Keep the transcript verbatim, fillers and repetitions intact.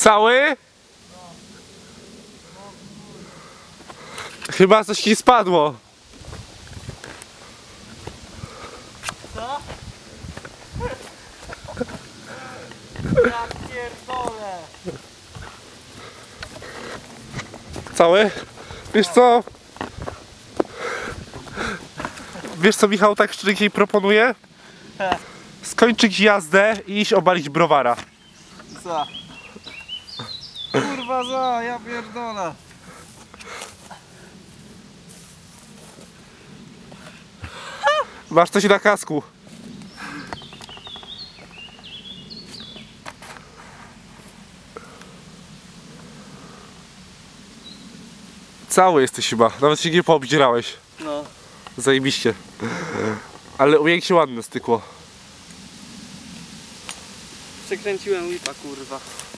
Cały? Chyba coś ci spadło. Co? Ja pierdolę. Cały? Wiesz co? Wiesz co Michał tak szczerze proponuje? Skończyć jazdę i iść obalić browara. Za. Kurwa za, ja pierdolę. Masz coś na kasku. Cały jesteś chyba, nawet się nie poobdzierałeś. No. Zajebiście. Ale umiękcie ładne stykło. Przekręciłem whipa, kurwa.